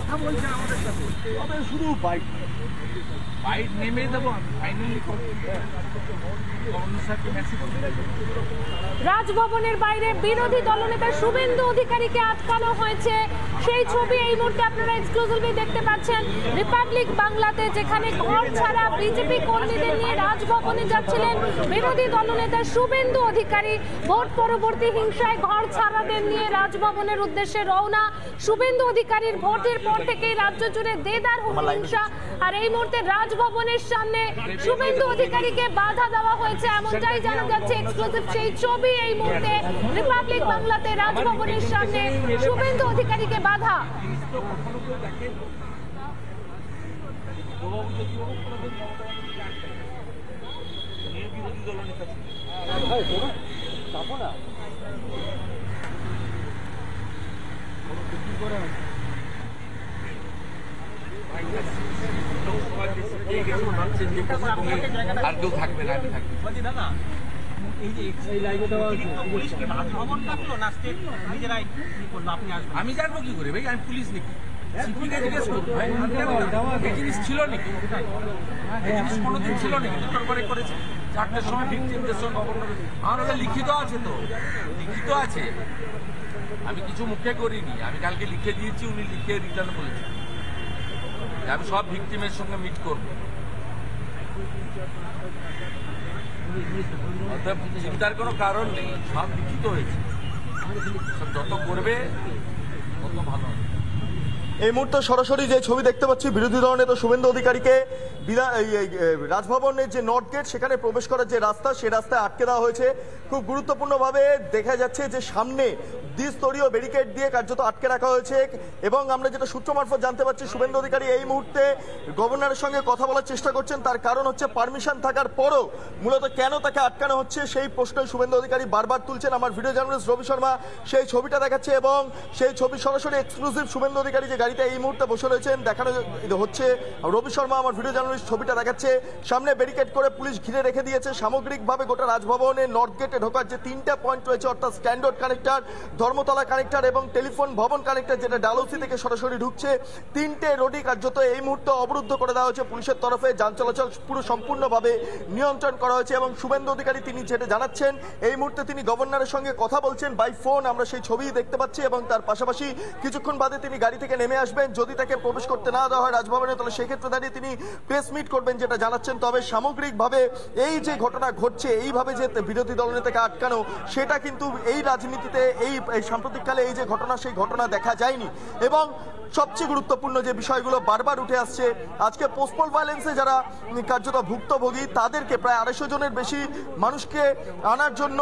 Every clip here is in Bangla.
কথা বলছে আমাদের সাথে, তবে শুধু বাইট নেমে দেবো। ফাইনালি রাজভবনের বাইরে বিরোধী দলনেতা শুভেন্দু অধিকারীকে আটকানো হয়েছে, সেই ছবি এই মুহূর্তে আপনারা এক্সক্লুসিভলি দেখতে পাচ্ছেন রিপাবলিক বাংলাতে, যেখানে ঘর ছাড়া বিজেপি কর্মীদের নিয়ে রাজভবনে যাচ্ছিলেন বিরোধী দলনেতা শুভেন্দু অধিকারী। ভোট পরবর্তী হিংসায় ঘর ছাড়াদের নিয়ে রাজভবনের উদ্দেশ্যে রওনা শুভেন্দু অধিকারীর। ভোটের পর থেকেই রাজ্য জুড়ে দেদার হিংসা, আর এই মুহূর্তে রাজভবনের সামনে শুভেন্দু অধিকারীকে বাধা দেওয়া হয়েছে, এমনটাই জানা যাচ্ছে। এক্সক্লুসিভ সেই ছবি এই মুহূর্তে রিপাবলিক বাংলাতে, রাজভবনের সামনে শুভেন্দু অধিকারীকে বাধা। আর কেউ থাকবে না, আমি থাকবো। দাদা আমি জানবো কি করে ভাই? আমি পুলিশ নাকি? জিজ্ঞেস করবো ভাই, এই জিনিস ছিল নাকি? এই জিনিস কোনোদিন ছিল নাকি? দুটোর করেছে 4টার সময় ভিকটিমদের সঙ্গে আমার ওটা লিখিত আছে, তো লিখিত আছে। আমি কিছু মুখে করিনি, আমি কালকে লিখে দিয়েছি, উনি লিখে রিটার্ন বলেছেন আমি সব ভিকটিমের সঙ্গে মিট করবো। চিন্তার কোনো কারণ নেই, সব লিখিত হয়েছে, যত করবে তত ভালো হবে। এই মুহূর্তে সরাসরি যে ছবি দেখতে পাচ্ছি, বিরোধী দলনেতা শুভেন্দু অধিকারীকে রাজভবনের যে নর্থ গেট সেখানে প্রবেশ করার যে রাস্তা, সেই রাস্তায় আটকে দেওয়া হয়েছে। খুব গুরুত্বপূর্ণভাবে দেখা যাচ্ছে যে সামনে দ্বিস্তরীয় ব্যারিকেড দিয়ে কার্যত আটকে রাখা হয়েছে। এবং আমরা যেটা সূত্র মারফত জানতে পারছি, শুভেন্দু অধিকারী এই মুহূর্তে গভর্নরের সঙ্গে কথা বলার চেষ্টা করছেন। তার কারণ হচ্ছে পারমিশন থাকার পরও মূলত কেন তাকে আটকানো হচ্ছে সেই প্রশ্ন শুভেন্দু অধিকারী বারবার তুলছেন। আমার ভিডিও জার্নালিস্ট রবি শর্মা সেই ছবিটা দেখাচ্ছে, এবং সেই ছবি সরাসরি এক্সক্লুসিভ শুভেন্দু অধিকারী যে গাড়িটা এই মুহূর্তে বসে রয়েছেন দেখানো হচ্ছে। রবি শর্মা আমার ভিডিও জার্নালিস্ট ছবিটা দেখাচ্ছে। সামনে ব্যারিকেড করে পুলিশ ঘিরে রেখে দিয়েছে। সামগ্রিকভাবে গোটা রাজভবনের নর্থ গেটে ঢোকার যে 3টা পয়েন্ট রয়েছে, অর্থাৎ স্ট্যান্ডার্ড কানেক্টর, ধর্মতলা কানেক্টর এবং টেলিফোন ভবন কানেক্টর, যেটা ডালহৌসি থেকে সরাসরি ঢুকছে, 3টে রোডই কার্যত এই মুহূর্তে অবরুদ্ধ করে দেওয়া হয়েছে পুলিশের তরফে। যান চলাচল পুরো সম্পূর্ণভাবে নিয়ন্ত্রণ করা হয়েছে। এবং শুভেন্দু অধিকারী তিনি যেটা জানাচ্ছেন, এই মুহূর্তে তিনি গভর্নরের সঙ্গে কথা বলছেন বাই ফোন, আমরা সেই ছবি দেখতে পাচ্ছি। এবং তার পাশাপাশি কিছুক্ষণ বাদে তিনি গাড়ি থেকে নেমে আসবেন। যদি তাকে প্রবেশ করতে না দেওয়া হয় রাজভবনে, তাহলে সেক্ষেত্রে দাঁড়িয়ে তিনি প্রেস মিট করবেন, যেটা জানাচ্ছেন। তবে সামগ্রিকভাবে এই যে ঘটনা ঘটছে, এইভাবে যে বিরোধী দলনেতাকে আটকানো, সেটা কিন্তু এই রাজনীতিতে এই সাম্প্রতিককালে এই যে ঘটনা, সেই ঘটনা দেখা যায়নি। এবং সবচেয়ে গুরুত্বপূর্ণ যে বিষয়গুলো বারবার উঠে আসছে, আজকে পোস্টপোল ভায়োলেন্সে যারা কার্যত ভুক্তভোগী, তাদেরকে প্রায় 250 জনের বেশি মানুষকে আনার জন্য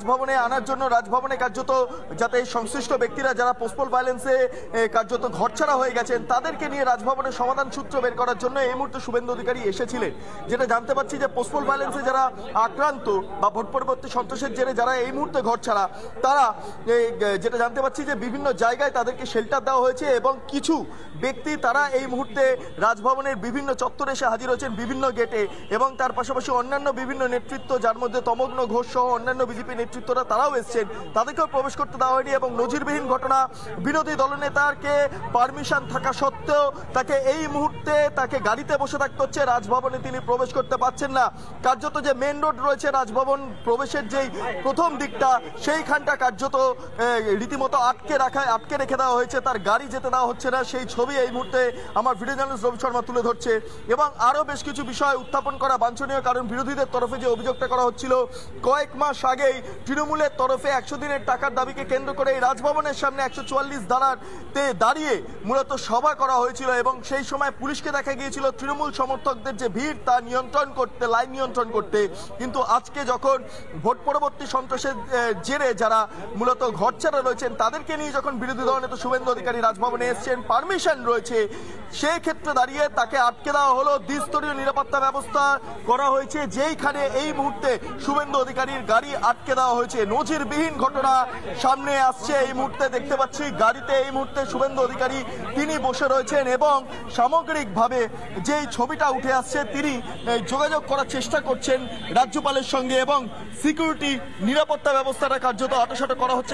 রাজভবনে কার্যত যাতে সংশ্লিষ্ট ব্যক্তিরা যারা পোস্টপোল ভায়োলেন্সে কার্যত ঘরছাড়া হয়ে গেছেন, তাদেরকে নিয়ে রাজভবনের সমাধান সূত্র বের করার জন্য এই মুহূর্তে শুভেন্দু অধিকারী এসেছিলেন। যেটা জানতে পারছি যে পোস্টপোল ভায়োলেন্সে যারা আক্রান্ত বা ভোট পরবর্তী সন্ত্রাসের জেরে যারা এই মুহূর্তে ঘরছাড়া, তারা যেটা জানতে পারছি যে বিভিন্ন জায়গায় তাদেরকে শেল্টার দেওয়া হয়েছে। এবং কিছু ব্যক্তি তারা এই মুহূর্তে রাজভবনের বিভিন্ন চত্বরে এসে হাজির হয়েছেন, বিভিন্ন গেটে। এবং তার পাশাপাশি অন্যান্য বিভিন্ন নেতৃত্ব, যার মধ্যে তমগ্ন ঘোষ সহ অন্যান্য বিজেপি নেতৃত্বরা তারাও এসছেন, তাদেরকেও প্রবেশ করতে দেওয়া হয়নি। এবং নজিরবিহীন ঘটনা, বিরোধী দলনেতাকে পারমিশন থাকা সত্ত্বেও তাকে এই মুহূর্তে তাকে গাড়িতে বসে থাকতে হচ্ছে, রাজভবনে তিনি প্রবেশ করতে পারছেন না। কার্যত যে মেন রোড রয়েছে রাজভবন প্রবেশের যেই প্রথম দিকটা, সেইখানটা কার্যত রীতিমতো আটকে রেখে দেওয়া হয়েছে, তার গাড়ি যেতে দেওয়া হচ্ছে না। সেই ছবি এই মুহূর্তে আমার ভিডিও জার্নালিস্ট রবি শর্মা তুলে ধরছে। এবং আরো বেশ কিছু বিষয় উত্থাপন করা বাঞ্ছনীয়, কারণ বিরোধীদের তরফে যে অভিযোগটা করা হচ্ছিল, কয়েক মাস আগেই তৃণমূলের তরফে 100 দিনের টাকার দাবিকে কেন্দ্র করে এই রাজভবনের সামনে 144 ধারাতে দাঁড়িয়ে মূলত সভা করা হয়েছিল। এবং সেই সময় পুলিশকে দেখা গিয়েছিল তৃণমূল সমর্থকদের যে ভিড়, তা লাইন নিয়ন্ত্রণ করতে। কিন্তু আজকে যখন ভোট পরবর্তী সন্ত্রাসের জেরে যারা মূলত ঘরছাড়া রয়েছেন, তাদেরকে নিয়ে যখন বিরোধী দলনেতা শুভেন্দু অধিকারী রাজভবনে এসছেন, পারমিশন রয়েছে, সেই ক্ষেত্রে দাঁড়িয়ে তাকে আটকে দেওয়া হলো। দ্বিস্তরীয় নিরাপত্তা ব্যবস্থা করা হয়েছে, যেইখানে এই মুহূর্তে শুভেন্দু অধিকারীর গাড়ি আটকে দেওয়া হয়েছে। নজিরবিহীন ঘটনা সামনে আসছে। এই মুহূর্তে দেখতে পাচ্ছি গাড়িতে এই মুহূর্তে শুভেন্দু অধিকারী তিনি বসে রয়েছেন। এবং সামগ্রিকভাবে যেই ছবিটা উঠে আসছে, তিনি যোগাযোগ করার চেষ্টা করছেন রাজ্যপালের সঙ্গে। এবং সিকিউরিটি নিরাপত্তা ব্যবস্থাটা কার্যত আঁটোসাঁটো করা হচ্ছে, কারণ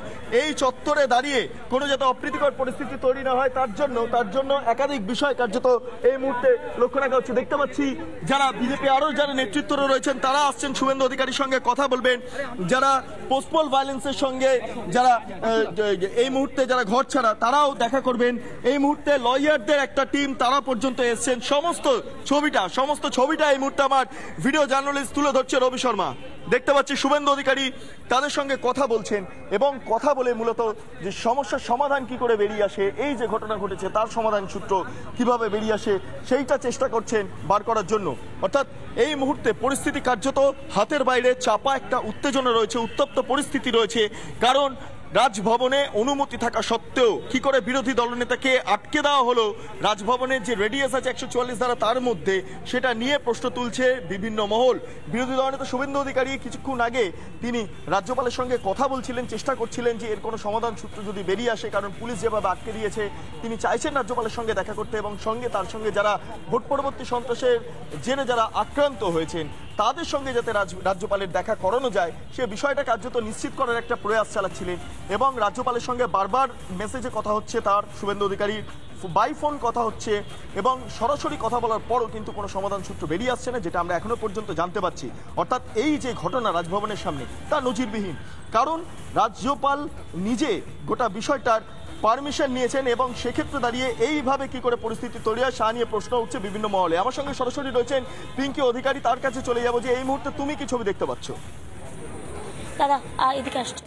এই চত্বরে দাঁড়িয়ে কোনো যাতে অপ্রীতিকর পরিস্থিতি তৈরি না হয় তার জন্য একাধিক বিষয় কার্যত এই মুহূর্তে লক্ষ্য রাখা হচ্ছে। দেখতে পাচ্ছি যারা বিজেপি আরো যারা নেতৃত্বরা রয়েছেন তারা আসছেন শুভেন্দু অধিকারীর সঙ্গে কথা বলবেন, যারা পোস্টপল ভায়োলেন্সের সঙ্গে যারা এই মুহূর্তে যারা ঘর ছাড়া তারাও দেখা করবেন। এই মুহূর্তে লয়ারদের একটা টিম তারা পর্যন্ত এসছেন। সমস্ত ছবিটা এই মুহূর্তে আমার ভিডিও জার্নালিস্ট তুলে ধরছে রবি শর্মা। দেখতে পাচ্ছি শুভেন্দু অধিকারী তাদের সঙ্গে কথা বলছেন এবং কথা বলে মূলত যে সমস্যার সমাধান কি করে বেরিয়ে আসে, এই যে ঘটনা ঘটেছে তার সমাধান সূত্র কিভাবে বেরিয়ে আসে সেইটা চেষ্টা করছেন বার করার জন্য। অর্থাৎ এই মুহূর্তে পরিস্থিতি কার্যত হাতের বাইরে, চাপা একটা উত্তেজনা রয়েছে, উত্তপ্ত পরিস্থিতি রয়েছে। কারণ রাজভবনে অনুমতি থাকা সত্ত্বেও কি করে বিরোধী দলনেতাকে আটকে দেওয়া হলো, রাজভবনের যে রেডিয়াস আছে 144 ধারা তার মধ্যে, সেটা নিয়ে প্রশ্ন তুলছে বিভিন্ন মহল। বিরোধী দলনেতা শুভেন্দু অধিকারী কিছুক্ষণ আগে তিনি রাজ্যপালের সঙ্গে কথা বলছিলেন, চেষ্টা করছিলেন যে এর কোনো সমাধান সূত্র যদি বেরিয়ে আসে, কারণ পুলিশ যেভাবে আটকে দিয়েছে তিনি চাইছেন রাজ্যপালের সঙ্গে দেখা করতে এবং তার সঙ্গে যারা ভোট পরবর্তী সন্ত্রাসের জেরে যারা আক্রান্ত হয়েছেন তাদের সঙ্গে যাতে রাজ্যপালের দেখা করানো যায় সে বিষয়টা কার্যত নিশ্চিত করার একটা প্রয়াস চালাচ্ছিলেন। এবং রাজ্যপালের সঙ্গে বারবার মেসেজে কথা হচ্ছে তার, শুভেন্দু অধিকারীর বাই ফোন কথা হচ্ছে এবং সরাসরি কথা বলার পরও কিন্তু কোনো সমাধান সূত্র বেরিয়ে আসছে না, যেটা আমরা এখনো পর্যন্ত জানতে পারছি। অর্থাৎ এই যে ঘটনা রাজভবনের সামনে তা নজিরবিহীন, কারণ রাজ্যপাল নিজে গোটা বিষয়টার পারমিশন নিয়েছেন এবং সেক্ষেত্রে দাঁড়িয়ে এইভাবে কি করে পরিস্থিতি তৈরি হয় তা নিয়ে প্রশ্ন উঠছে বিভিন্ন মহলে। আমার সঙ্গে সরাসরি রয়েছেন পিঙ্কি অধিকারী, তার কাছে চলে যাবো যে এই মুহূর্তে তুমি কি ছবি দেখতে পাচ্ছ? দাদা এদিকে আসছে,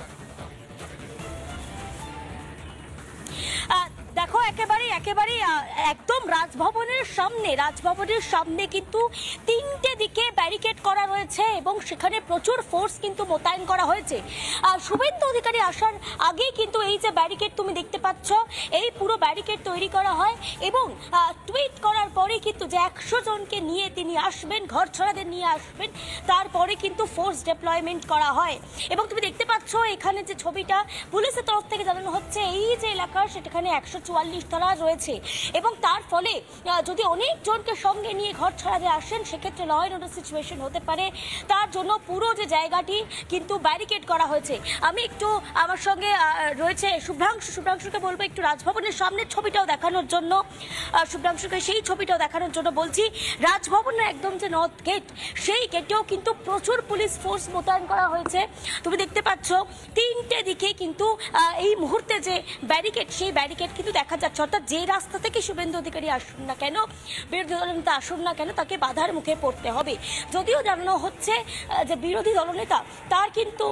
দেখো একেবারে একদম রাজভবনের সামনে কিন্তু 3টে দিকে ব্যারিকেড করা রয়েছে এবং সেখানে প্রচুর ফোর্স কিন্তু মোতায়েন করা হয়েছে। শুভেন্দু অধিকারী আসার আগেই কিন্তু এই যে ব্যারিকেড তুমি দেখতে পাচ্ছ, এই পুরো ব্যারিকেড তৈরি করা হয় এবং টুইট করার পরে কিন্তু যে 100 জনকে নিয়ে তিনি আসবেন, ঘর ছাড়াদের নিয়ে আসবেন, তারপরে কিন্তু ফোর্স ডিপ্লয়মেন্ট করা হয়। এবং তুমি দেখতে পাচ্ছ এখানে যে ছবিটা পুলিশের তরফ থেকে জানানো হচ্ছে, এই যে এলাকা সেখানে 144 ধারা রয়েছে এবং তার ফলে যদি অনেক জনকে সঙ্গে নিয়ে ঘর ছাড়াতে আসেন সেক্ষেত্রে ল অ্যান্ড অর্ডার সিচুয়েশন হতে পারে। তার জন্য পুরো যে জায়গাটি কিন্তু ব্যারিকেড করা হয়েছে। আমি একটু আমার সঙ্গে রয়েছে শুভ্রাংশুকে বলবো একটু রাজভবনের সামনের ছবিটাও দেখানোর জন্য, শুভ্রাংশুকে সেই ছবিটাও দেখানোর জন্য বলছি। রাজভবনের একদম যে নর্থ গেট সেই গেটেও কিন্তু প্রচুর পুলিশ ফোর্স মোতায়েন করা হয়েছে। তুমি দেখতে পাচ্ছ 3টে দিকে কিন্তু এই মুহূর্তে যে ব্যারিকেড সেই ব্যারিকেড কিন্তু দেখা যাচ্ছে। অর্থাৎ যে রাস্তা থেকে শুভেন্দু অধিকারী আসুন না কেন, বিরোধী দলনেতা আসুন না কেন, তাকে বাধার মুখে পড়তে হবে। যদিও জানানো হচ্ছে যে বিরোধী দলনেতা তার কিন্তু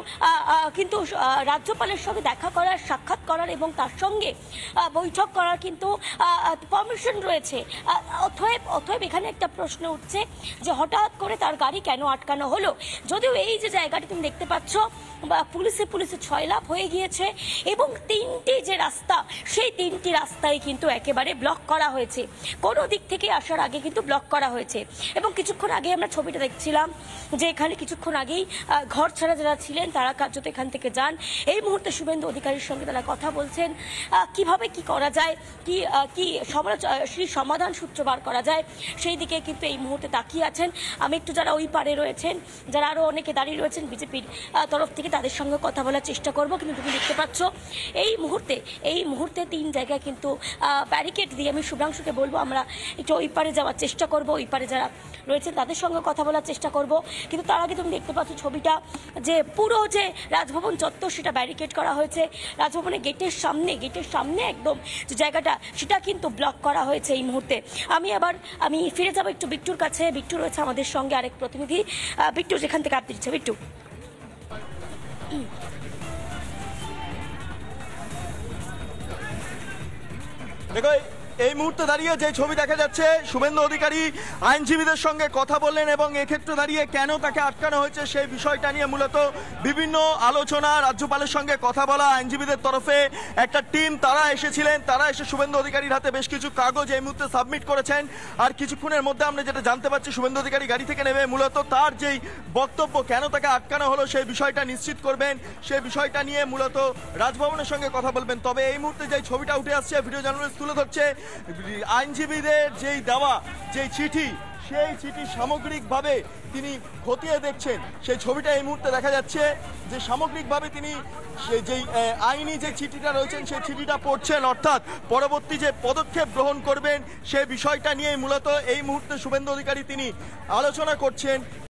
রাজ্যপালের সঙ্গে দেখা করার, সাক্ষাৎ করার এবং তার সঙ্গে বৈঠক করার কিন্তু পারমিশন রয়েছে। অতএব এখানে একটা প্রশ্ন উঠছে যে হঠাৎ করে তার গাড়ি কেন আটকানো হলো। যদিও এই যে জায়গাটি তুমি দেখতে পাচ্ছ পুলিশে ছয়লাভ হয়ে গিয়েছে এবং 3টি যে রাস্তা সেই 3টি রাস্তায় কিন্তু একেবারে ব্লক করা হয়েছে, কোনো দিক থেকে আসার আগে কিন্তু ব্লক করা হয়েছে। এবং কিছুক্ষণ আগে আমরা ছবিটা দেখছিলাম যে এখানে কিছুক্ষণ আগেই ঘর ছাড়া যারা ছিলেন তারা কার্যত এখান থেকে যান। এই মুহূর্তে শুভেন্দু অধিকারীর সঙ্গে তারা কথা বলছেন কিভাবে কি করা যায়, কি সমাধান সূত্র বার করা যায় সেই দিকে কিন্তু এই মুহূর্তে তাকিয়ে আছেন। আমি একটু যারা ওই পারে রয়েছেন, যারা আরও অনেকে দাঁড়িয়ে রয়েছেন বিজেপির তরফ থেকে, তাদের সঙ্গে কথা বলার চেষ্টা করব। কিন্তু তুমি দেখতে পাচ্ছ এই মুহূর্তে 3 জায়গায় কিন্তু ব্যারিকেড দিয়ে, আমি শুভ্রাংশুকে বলবো আমরা একটু ওই পারে যাওয়ার চেষ্টা করব, ওই পারে যারা রয়েছেন তাদের সঙ্গে কথা বলার চেষ্টা করব। কিন্তু তার আগে তুমি দেখতে পাচ্ছ ছবিটা যে পুরো যে রাজভবন চত্বর সেটা ব্যারিকেড করা হয়েছে। রাজভবনের গেটের সামনে একদম যে জায়গাটা সেটা কিন্তু ব্লক করা হয়েছে এই মুহূর্তে। আমি ফিরে যাবো একটু বিট্টুর কাছে। বিট্টু রয়েছে আমাদের সঙ্গে, আরেক প্রতিনিধি। বিট্টু যেখান থেকে আপনি দিচ্ছে, বিট্টু। দেখো এই মুহূর্তে দাঁড়িয়ে যে ছবি দেখা যাচ্ছে, শুভেন্দু অধিকারী আইনজীবীদের সঙ্গে কথা বললেন এবং এক্ষেত্রে দাঁড়িয়ে কেন তাকে আটকানো হয়েছে সেই বিষয়টা নিয়ে মূলত বিভিন্ন আলোচনা, রাজ্যপালের সঙ্গে কথা বলা, আইনজীবীদের তরফে একটা টিম তারা এসেছিলেন, তারা এসে শুভেন্দু অধিকারীর হাতে বেশ কিছু কাগজ এই মুহূর্তে সাবমিট করেছেন। আর কিছুক্ষণের মধ্যে আমরা যেটা জানতে পারছি, শুভেন্দু অধিকারী গাড়ি থেকে নেমে মূলত তার যেই বক্তব্য কেন তাকে আটকানো হলো সেই বিষয়টা নিশ্চিত করবেন, সেই বিষয়টা নিয়ে মূলত রাজভবনের সঙ্গে কথা বলবেন। তবে এই মুহূর্তে যে ছবিটা উঠে আসছে, ভিডিও জার্নালিস্ট তুলে ধরছে, আইনজীবীদের যেই দেওয়া যেই চিঠি, সেই চিঠি সামগ্রিকভাবে তিনি খতিয়ে দেখছেন। সেই ছবিটা এই মুহূর্তে দেখা যাচ্ছে যে সামগ্রিকভাবে তিনি যেই আইনি যে চিঠিটা রয়েছেন সেই চিঠিটা পড়ছেন, অর্থাৎ পরবর্তী যে পদক্ষেপ গ্রহণ করবেন সেই বিষয়টা নিয়ে মূলত এই মুহূর্তে শুভেন্দু অধিকারী তিনি আলোচনা করছেন।